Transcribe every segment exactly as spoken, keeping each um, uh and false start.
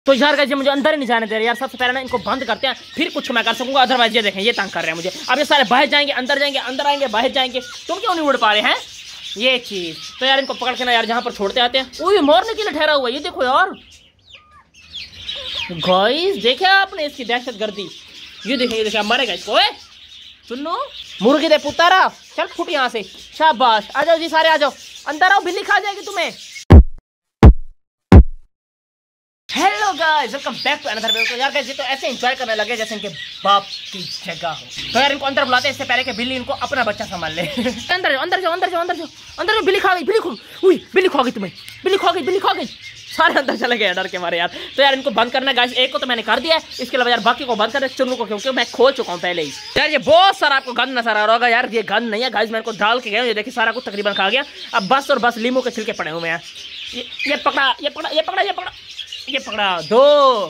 तो यार गाइस ये मुझे अंदर ही नहीं जाने दे रहे यार। सबसे पहले ना इनको बंद करते हैं, फिर कुछ मैं कर सकूंगा। अदरवाइज ये देखें ये तंग कर रहे हैं मुझे। अब ये सारे बाहर जाएंगे, अंदर जाएंगे, अंदर आएंगे, बाहर जाएंगे। तुम क्यों नहीं उड़ पा रहे हैं ये चीज? तो यार इनको पकड़ के ना यार जहाँ पर छोड़ते आते हैं। वो मारने के लिए ठहरा हुआ है, ये देखो यार गाइस, देखे आपने इसकी दहशत गर्दी। ये देखें ये देखें मरेगा इसको। सुनो मुर्गी दे पुतारा, चल फुट यहाँ से। शाबाश, आ जाओ जी सारे, आ जाओ अंदर आओ, बिल्ली खा जाएगी तुम्हें। Hello guys, welcome back to another video. तो यार गाइस ये तो ऐसे एंजॉय करने लगे जैसे इनके बाप की जगह हो। तो यार इनको अंदर बुलाते हैं इससे पहले कि बिल्ली इनको अपना बच्चा संभाल ले। अंदर जाओ, अंदर जाओ, अंदर जाओ, अंदर जाओ, अंदर जाओ। बिल्ली खा गई, बिल्ली खो गई, बिल्ली खा गई तुम्हें, बिल्ली खा गई, बिल्ली खा गई। सारे अंदर चले गए डर के मारे यार। तो यार इनको बंद करना है गाइस। एक को तो मैंने कर दिया है, इसके अलावा यार बाकी को बंद करना है, चुन्नू को, क्योंकि मैं खोल चुका हूँ पहले ही। यार ये बहुत सारा आपको गंद नजर आ रहा होगा यार, ये गंद नहीं है गाइस, मैं इनको डाल के गया। ये देखिए सारा कुछ तकरीबन खा गया। अब बस और बस लींबू के छिलके पड़े हुए हैं। ये, ये पकड़ा, ये पकड़ा, ये पकड़ा, ये पकड़ा, ये पकड़ा। दो,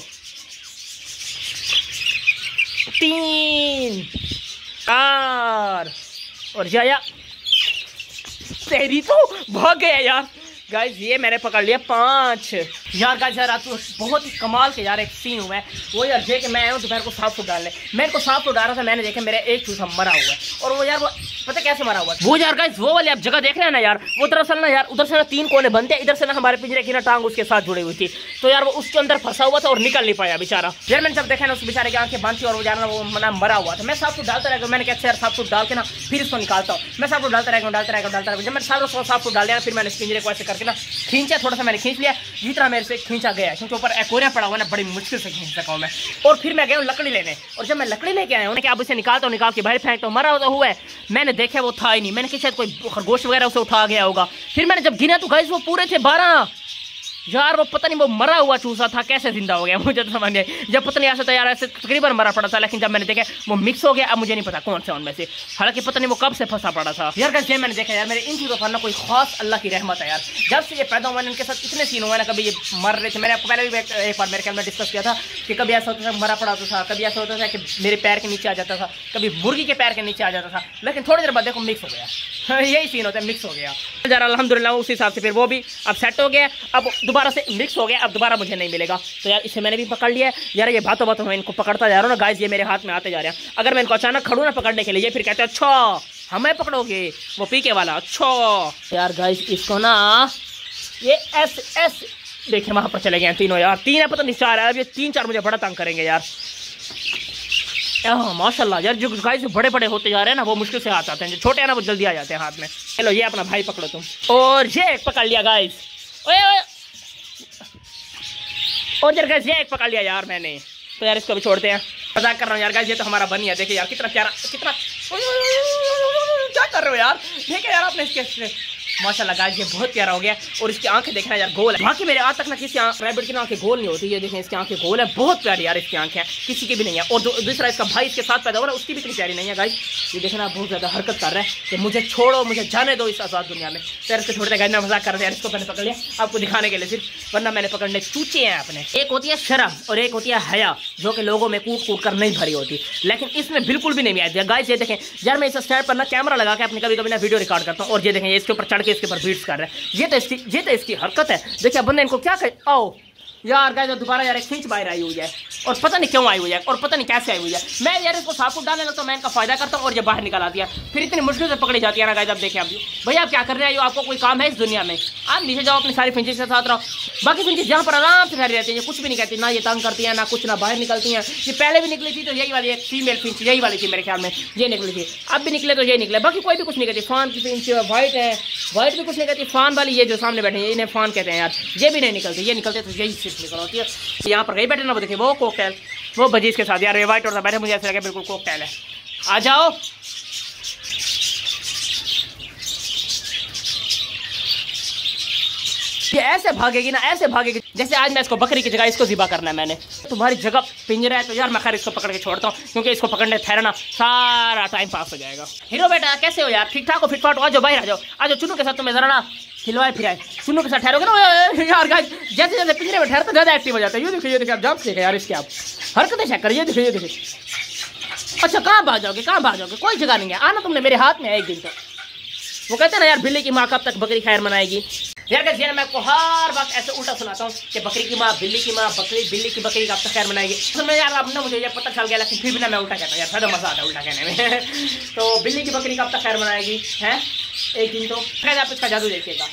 तीन, चार और जाया। तेरी तो भाग गया यार गाइस। ये मैंने पकड़ लिया पांच। यार गाइस यार आप बहुत ही कमाल के यार एक सीन हुआ है। वो यार जे कि मैं आया हूँ दोपहर को साफ फूट डालने, मैं इनको साफ फूट डाल रहा था, मैंने देखा मेरा एक चूसा मरा हुआ है। और वो यार वो पता कैसे मरा हुआ है वो यार गाइस, वो वाले आप जगह देख रहे हैं ना यार, वो दरअसल ना यार उधर से ना तीन कोने बनते हैं, इधर से ना हमारे पिंजरे की ना टांग उसके साथ जुड़ी हुई थी। तो यार वो उसके अंदर फंसा हुआ था और निकल नहीं पाया बेचारा। यार मैंने जब देखा ना उस बेचारे की आंखें बंद थी और वो जाना वो मना मरा हुआ था। मैं साफ फूट डालता रहेगा, मैंने कहा यार साफ फूट डाल के ना फिर इसको निकालता हूँ। मैं साफ फूट डालता रहेगा, डालता रहेगा, डालता रहेगा। जब मैं सारा साफ फूट डाल दिया फिर मैंने इस पिंजरे को ऐसे करके ना खींचा, थोड़ा सा मैंने खींच लिया जितना मेरे से खींचा गया, क्योंकि ऊपर एक्वेरियम पड़ा हुआ ना, बड़ी मुश्किल से खींच सका हूँ मैं। और फिर मैं गया हूँ लकड़ी लेने, और जब मैं लकड़ी लेके आया हूँ कि अब इसे निकालता हूँ, निकाल के बाहर फेंकता हूँ, मरा हुआ है। मैंने देखा वो था ही नहीं, मैंने कहा शायद कोई खरगोश वगैरह उसे उठा गया होगा। फिर मैंने जब गिना तो गाइस वो पूरे थे बारह। यार वो पता नहीं वो मरा हुआ चूसा था, कैसे जिंदा हो गया मुझे तो समझ नहीं। जब पता नहीं ऐसा था यार, ऐसे तकरीबन मरा पड़ा था, लेकिन जब मैंने देखा वो मिक्स हो गया। अब मुझे नहीं पता कौन सा उनमें से, हालांकि पता नहीं वो कब से फंसा पड़ा था। यार गाइस मैंने देखा यार मेरे इन चीज़ों पर ना कोई खास अल्लाह की रहमत है यार। जब से ये पैदा हुआ इनके साथ इतने सीन हुए ना, कभी ये मर रहे थे। मैंने आपको पहले भी एक बार मेरे ख्याल में डिस्कस किया था कि कभी ऐसा होता था मरा पड़ा होता था, कभी ऐसा होता था कि मेरे पैर के नीचे आ जाता था, कभी मुर्गी के पैर के नीचे आ जाता था, लेकिन थोड़ी देर बाद देखो मिक्स हो गया। यही सीन होता है, मिक्स हो गया यार। अल्हम्दुलिल्लाह उस हिसाब से फिर वो भी अब सेट हो गया, अब दोबारा से मिक्स हो गया, अब दोबारा मुझे नहीं मिलेगा। तो यार इसे मैंने भी पकड़ लिया है यार। ये बातों बातों में इनको पकड़ता जा रहा हूँ ना गाइस, ये मेरे हाथ में आते जा रहे हैं। अगर मैं इनको अचानक खड़ू ना पकड़ने के लिए, फिर कहते हैं अच्छा हमें पकड़ोगे, वो पीके वाला। अच्छा यार गाइस इसको ना ये एस एस देखे वहां पर चले गए तीनों यार, तीन है पता नहीं चार है। अब ये तीन चार मुझे बड़ा तंग करेंगे यार। माशाल्लाह यार जो गाइस बड़े बड़े होते जा रहे हैं ना, वो मुश्किल से हाथ आते हैं, जो छोटे हैं ना वो जल्दी आ जाते हैं हाथ में। चलो ये अपना भाई पकड़ो तुम। और ये एक पकड़ लिया गाइस। ओए ओए और यार गाइस ये एक पकड़ लिया यार मैंने। तो यार इसको भी छोड़ते हैं, मजाक कर रहा हूँ यार गाइस, ये तो हमारा बनी है। देखिए यार कितना प्यारा, कितना क्या कर रहे हो यार, देखिए यार आपने इसके माशाल्लाह गाइस ये बहुत प्यारा हो गया। और इसकी आंखें देखना यार गोल है, बाकी मेरे आज तक ना किसी रैबिट की आंखें गोल नहीं होती। ये देखें इसकी आंखें गोल है, बहुत प्यारी यार इसकी आंखें, किसी की भी नहीं है। और दूसरा इसका भाई इसके साथ पैदा हो रहा है, उसकी भी इतनी प्यारी नहीं है गाइस। ये देखना बहुत ज्यादा हरकत कर रहा है कि मुझे छोड़ो, मुझे जाने दो इस आजाद दुनिया में। तो इसको छोड़ते गाइस, मैं मजाक कर रहे हैं। इसको मैंने पकड़ लिया आपको दिखाने के लिए सिर्फ, वरना मैंने पकड़ने चूचे हैं अपने। एक होती है शर्म और एक होती है हया, जो कि लोगों में कूट कूट कर नहीं भरी होती, लेकिन इसमें बिल्कुल भी नहीं आई गाइस। ये देखें यार मैं इस स्टैंड पर ना कैमरा लगा के अपने कभी कभी ना वीडियो रिकॉर्ड करता हूँ, और ये देखें ये इसके ऊपर चढ़ के इसके ऊपर बीट्स कर रहे हैं। ये तो इसकी ये तो इसकी हरकत है। देखिए बंदे इनको क्या कहे। आओ यार गाइस दोबारा यार एक फिंच बाहर आई हुई है, और पता नहीं क्यों आई हुई है, और पता नहीं कैसे आई हुई है। मैं यार इसको साफ फूट डालने लगता हूँ, मैं इनका फायदा करता हूँ और ये बाहर निकल आती है, फिर इतनी मुश्किल से पकड़ी जाती है ना गाइस। अब देखिए आप भैया आप क्या कर रहे हैं, आपको कोई काम है इस दुनिया में? आप नीचे जाओ अपनी सारी फिंचेस के साथ रहो। बाकी फिंचेस यहाँ पर आराम से ठहरी रहती है, ये कुछ भी नहीं कहती, ना ये तंग करती है ना कुछ, ना बाहर निकलती हैं। ये पहले भी निकली थी तो यही वाली एक फीमेल फिंच यही वाली थी मेरे ख्याल में, ये निकली थी। अब भी निकले तो ये निकले, बाकी कोई भी कुछ नहीं कहती। फान की फिंच व्हाइट है, व्हाइट भी कुछ नहीं कहती। फान वाली ये जो सामने बैठे हैं इन्हें फान कहते हैं यार, ये भी नहीं निकलती। ये निकलते तो यही सिर्फ निकल होती है। यहाँ पर कहीं बैठे ना वो देखिए वो कोकटेल, वो बजीज के साथ यार ये व्हाइट और बैठे, मुझे ऐसा लगा बिल्कुल कोकटेल है। आ जाओ ये ऐसे भागेगी ना, ऐसे भागेगी जैसे आज मैं इसको बकरी की जगह इसको ज़िबा करना है मैंने। तुम्हारी जगह पिंजरा है तो यार मैं खैर इसको पकड़ के छोड़ता हूँ, क्योंकि इसको पकड़ने ठहरना सारा टाइम पास हो जाएगा। हीरो बेटा कैसे हो यार, ठीक ठाक हो, फिट फाट हो? आ जाओ बाहर आ जाओ, आ जाओ चुन्नू के साथ तुम्हें जरा ना खिलवाए फिराए। चुन्नू के साथ ठहरोगे ना यार गाइस, जैसे जैसे पिंजरे में ठहरते ज़्यादा एक्टिव हो जाता है। ये देखिए ये देखिए आप जंप देखिए यार इसके, आप हरकतें चेक करिए, देखिए ये देखिए। अच्छा कहाँ भाग जाओगे, कहाँ भाग जाओगे, कोई जगह नहीं है, आना तुमने मेरे हाथ में है एक दिन तक। वो कहते हैं ना यार बिल्ली की माँ कब तक बकरी खैर मनाएगी। यार गाइस ये मैं आपको हर वक्त ऐसे उल्टा सुनाता हूँ कि बकरी की माँ बिल्ली की माँ, बकरी बिल्ली की बकरी का अब तक खैर बनाएगी। तो मैं यार अब ना मुझे ये पता चल गया, लेकिन फिर भी ना मैं उल्टा कहता हूँ यार, ज़्यादा मजा आता है उल्टा कहने में। तो बिल्ली की बकरी का अब तक खैर बनाएगी है एक दिन, तो खैर आप इसका जादू देखिएगा।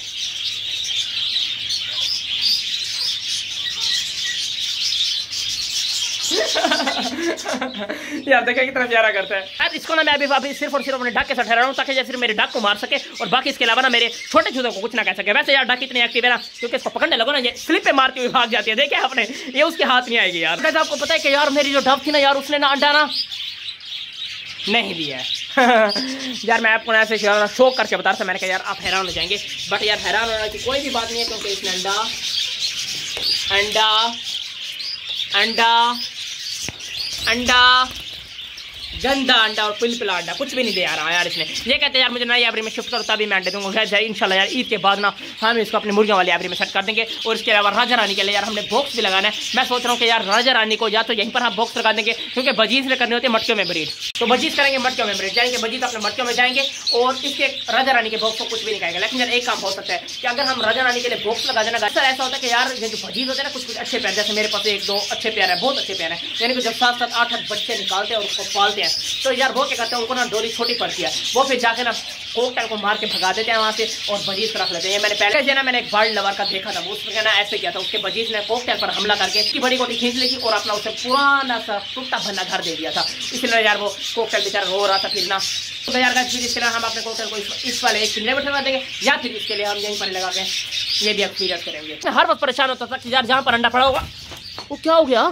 यार देखा कितना प्यारा करता है यार। इसको ना मैं अभी अभी सिर्फ और सिर्फ अपने डक के साथ ठहरा हूँ ताकि जैसे मेरे डक को मार सके और बाकी इसके अलावा ना मेरे छोटे चूजों को कुछ ना कह सके। वैसे यार डक इतनी एक्टिव है ना, क्योंकि इसको पकड़ने लगो ना ये स्लिप पे मारती हुई भाग जाती है। देखे आपने, ये उसके हाथ नहीं आएगी यार। वैसे आपको पता है कि यार मेरी जो डक थी ना यार, उसने ना अंडा ना नहीं दिया है। यार मैं आपको ऐसे शौक करके बता रहा था, मैंने कहा यार आप हैरान हो जाएंगे, बट यार हैरान होने की कोई भी बात नहीं है, क्योंकि इसने अंडा अंडा अंडा अंडा गंदा अंडा और पिलपिला अंडा कुछ भी नहीं दे रहा यार इसने। ये कहते हैं यार मुझे नई एवरी में शिफ्ट करो तभी मैं अंडे दूंगा। खैर इंशाल्लाह यार ईद के बाद ना हम इसको अपनी मुर्गियों वाली एवरी में सेट कर देंगे। और इसके अलावा राजा रानी के लिए यार हमने बॉक्स भी लगाना है। मैं सोच रहा हूँ कि यार राजा रानी को या तो यहीं पर हम बॉक्स लगा देंगे, क्योंकि बजीज में करनी होती है मटकियों में ब्रीड, तो बजीज करेंगे मटकियों में ब्रीड, जाएंगे बजीज अपने मटकियों में जाएंगे और इसके राजा रानी के बॉक्स को कुछ भी नहीं कहेंगे। लेकिन यार एक काम हो सकता है कि अगर हम राजा रानी के लिए बॉक्स लगा देना, सर ऐसा होता है कि यार जो बजीज होते हैं ना कुछ कुछ अच्छे प्यार, जैसे मेरे पास एक दो अच्छे प्यार है, बहुत अच्छे प्यार है, यानी कि जब सात सात आठ आठ बच्चे निकालते हैं और उसको पालते हैं, तो यार वो क्या करते हैं, उनको ना डोरी छोटी पड़ती है, वो फिर जाके ना कोकटेल को मार के भगा देते हैं वहाँ से और बजीज को रख लेते हैं। ये मैंने पहले जो ना मैंने एक बर्ड लवर का देखा था, उसने ना ऐसे किया था, उसके बजीज ने कोकटेल पर हमला करके इसकी बड़ी कोटी खींच ली थी और अपना उसे पुराना सा टूटा भन्ना घर दे दिया था। इसलिए यार वो कोकटेल बेचारा रो रहा था फिर ना। तो यार फिर इसके लिए हम अपने कोकटेल को इस वाले एक पिंजरे में ठहरा देंगे, या फिर इसके लिए हम यहीं पर लगा के ये भी एक्सपीरियंस करेंगे। हर वक्त परेशान होता था कि यार जहाँ पर अंडा पड़ा होगा वो क्या हो गया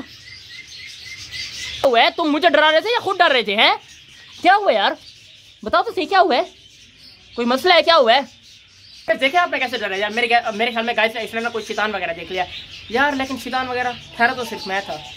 हुआ, तुम मुझे डरा रहे थे या खुद डर रहे थे? हैं क्या हुआ यार, बताओ तो सही क्या हुआ है, कोई मसला है, क्या हुआ है? देखिए आपने कैसे डरा यार। मेरे मेरे ख्याल में गाइस इसने ना कोई शैतान वगैरह देख लिया यार, लेकिन शैतान वगैरह ठहरा तो सिर्फ मैं था।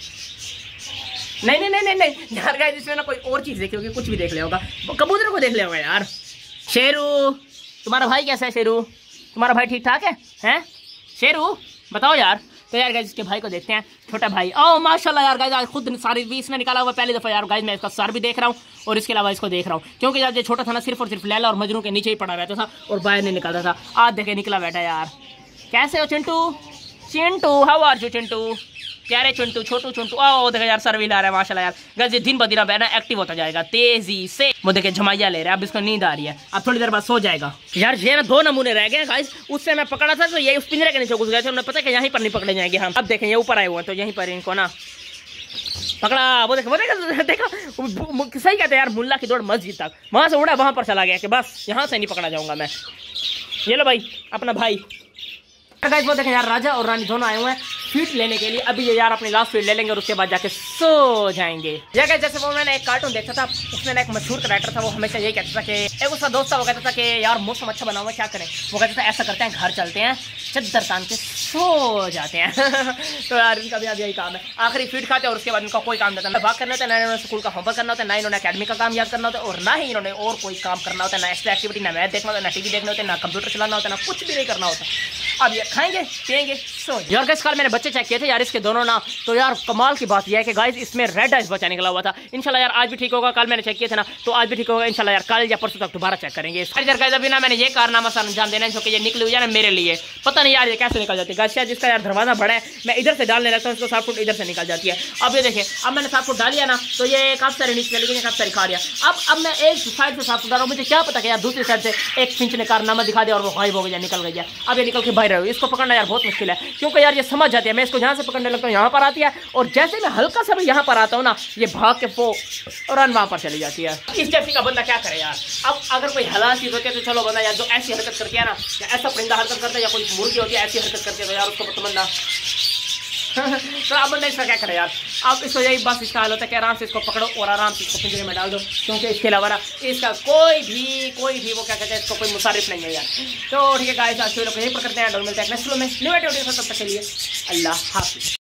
नहीं नहीं नहीं नहीं नहीं यार गाइस इसमें ना कोई और चीज देखी होगी, कुछ भी देख लिया होगा, कबूतर को देख लिया होगा यार। शेरू तुम्हारा भाई कैसा है? शेरू तुम्हारा भाई ठीक ठाक है? हैं शेरू बताओ यार। तो यार गाइस इसके भाई को देखते हैं, छोटा भाई। ओ माशाल्लाह यार गाइस आज खुद सारी भी इसने निकाला हुआ पहली दफा यार गाइस। मैं इसका सर भी देख रहा हूँ और इसके अलावा इसको देख रहा हूँ, क्योंकि यार ये छोटा था ना सिर्फ और सिर्फ लैला और मजनू के नीचे ही पड़ा रहता था और बाहर नहीं निकलता था। आज देखे निकला बैठा यार। कैसे हो Chintu? Chintu how are you Chintu? प्यारे चिंटू, छोटू चिंटू। ओ देखो यार सर भी ला रहा है माशाल्लाह यार। गाइस ये दिन ब दिन ना एक्टिव होता जाएगा तेजी से। वो देखे झमाइया ले रहा है, अब इसको नींद आ रही है, अब थोड़ी देर बाद सो जाएगा। यार ये ना दो नमूने रह गए गाइस, उससे मैं पकड़ा था तो ये उस पिंजरे के नीचे घुस गए थे, उन्हें पता है कि यहीं पर नहीं पकड़े जाएंगे हम। अब देखें ये ऊपर आए हुए हैं तो यहीं पर इनको ना पकड़ा। वो देखो वो देखो देखा सही कहते हैं यार, मुल्ला की दौड़ मस्जिद तक, वहां से उड़ा वहां पर चला गया कि बस यहाँ से नहीं पकड़ा जाऊंगा मैं। ये लो भाई अपना भाई। गाइस वो देखें यार राजा और रानी दोनों आए हुए हैं फीट लेने के लिए। अभी ये यार अपनी लास्ट फीट ले लेंगे और उसके बाद जाके सो जाएंगे। ये गाइस जैसे वो मैंने एक कार्टून देखा था, उसमें एक मशहूर कैरेक्टर था, वो हमेशा यही कहता था कि एक उसका दोस्त था, वो कहता था कि यार मौसम अच्छा बना हुआ है क्या करें। वो कहता था ऐसा करते हैं घर चलते हैं, चद्दर तान के सो जाते हैं। तो यार इनका भी अब यही काम है, आखिरी फीट खाते हैं और उसके बाद इनका कोई काम नहीं होता। भाग करना होता है, ना इन्होंने स्कूल का होमवर्क करना होता है, ना इन्होंने अकेडमी का काम याद करना होता है और ना ही इन्होंने और कोई काम करना होता है, ना एक्स्ट्रा एक्टिविटी, ना मैथ देखना होता है, ना टीवी देखना होता है, ना कंप्यूटर चलाना होता है, ना कुछ भी नहीं करना होता। अब ये खाएंगे पिएंगे सो। यार गाइस कल मैंने बच्चे चेक किए थे यार इसके दोनों ना, तो यार कमाल की बात यह है कि गाइस इसमें रेड आइस बच्चा निकला हुआ था। इंशाल्लाह यार आज भी ठीक होगा, कल मैंने चेक किए थे ना तो आज भी ठीक होगा इंशाल्लाह यार। कल या परसों तक दोबारा चेक करेंगे। यार गाइस अभी ना मैंने ये कारनामा सा अंजाम देना है जो कि ये निकली हुई है ना मेरे लिए, पता नहीं यार ये कैसे निकल जाती है। गाइस जिसका यार दरवाजा बड़ा है, मैं इधर से डालने लगता हूँ इसको, साफ फुट इधर से निकल जाती है। अब ये देखिए अब मैंने साफ फुट डालिया ना तो ये काफी सारे नीचे चली गई, काफी सारी खा लिया। अब अब मैं एक साइड से साफ फुट डाल रहा हूँ, मुझे क्या पता कि यार दूसरी साइड से एक पिंच ने कारनामा दिखा दिया और वो गायब हो गया, निकल गया। अब ये निकल के बाहर रहे, इसको पकड़ना यार बहुत मुश्किल है, क्योंकि यार ये समझ जाती है। मैं इसको यहाँ से पकड़ने लगता हूँ यहाँ पर आती है और जैसे मैं हल्का सा भी यहाँ पर आता हूँ ना ये भाग के वो रन वहाँ पर चली जाती है। इस जैसी का बंदा क्या करे यार। अब अगर कोई हलाल चीज होती है तो चलो बंदा यार जो ऐसी हरकत करती है ना, या ऐसा परिंदा हरकत करता है या कोई मुर्गी होती है ऐसी हरकत करती है तो यार उसको तो बंदा तो अब बंदा इसका क्या करे यार। अब इसको यही बस इसका हाल होता है कि आराम से इसको पकड़ो और आराम से इसको पिंजरे में डाल दो, क्योंकि इसके अलावा इसका कोई भी कोई भी वो क्या कहते हैं इसको कोई मुसारिफ नहीं है यार। तो ठीक है गाइस आज के लोग यहीं पर करते हैं, डॉल मिलते हैं नेक्स्ट वीडियो में न्यू वीडियो। तब तक के लिए अल्लाह हाफिज़।